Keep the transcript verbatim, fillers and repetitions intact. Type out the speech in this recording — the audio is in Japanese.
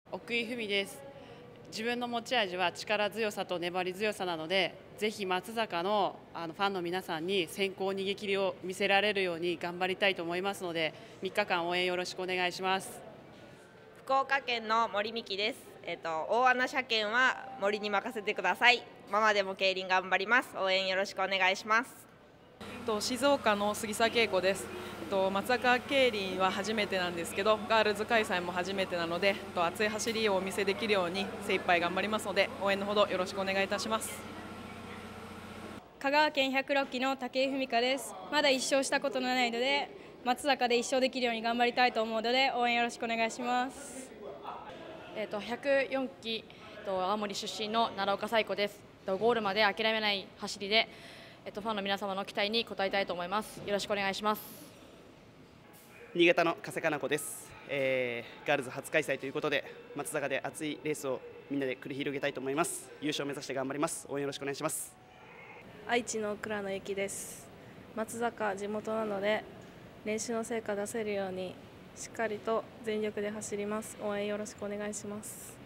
奥井文です。自分の持ち味は力強さと粘り強さなので、ぜひ松坂のあのファンの皆さんに先行逃げ切りを見せられるように頑張りたいと思いますので、みっかかん応援よろしくお願いします。 福岡県の森美希です。えっと大穴車検は森に任せてください。ママでも競輪頑張ります。応援よろしくお願いします。 と静岡の杉沢恵子です。と松坂競輪は初めてなんですけど、ガールズ開催も初めてなので、と熱い走りをお見せできるように精一杯頑張りますので、応援のほどよろしくお願いいたします。 香川県ひゃくろっきの武井文香です。まだいっ勝したことのないので、松坂でいっ勝できるように頑張りたいと思うので、応援よろしくお願いします。 えっとひゃくよんきと青森出身の奈良岡彩子です。とゴールまで諦めない走りで、えっとファンの皆様の期待に応えたいと思います。よろしくお願いします。 新潟の加瀬かな子です、えー、ガールズ初開催ということで松坂で熱いレースをみんなで繰り広げたいと思います。優勝を目指して頑張ります。応援よろしくお願いします。 愛知の倉野由紀です。松坂地元なので練習の成果出せるようにしっかりと全力で走ります。応援よろしくお願いします。